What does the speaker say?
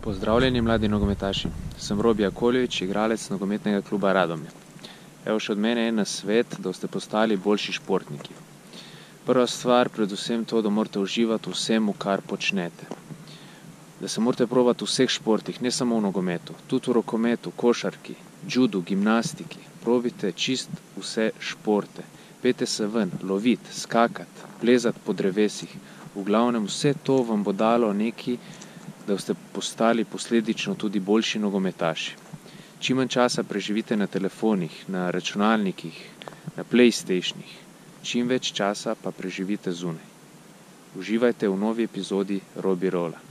Pozdravljeni mladi nogometaši, sem Robi Jakoljevič, igralec nogometnega kluba Radomlje. Evo še od mene en nasvet, da boste postali boljši športniki. Prva stvar, predvsem to, da morate uživati vsemu, kar počnete. Da se morate probati v vseh športih, ne samo v nogometu, tudi v rokometu, košarki, judu, gimnastiki. Probite čist vse športe. Pejte se ven, loviti, skakati, plezati po drevesih. V glavnem vse to vam bo dalo nekaj, da boste postali posledično tudi boljši nogometaši. Čim manj časa preživite na telefonih, na računalnikih, na PlayStationih. Čim več časa pa preživite zunaj. Uživajte v novi epizodi Robi Rola.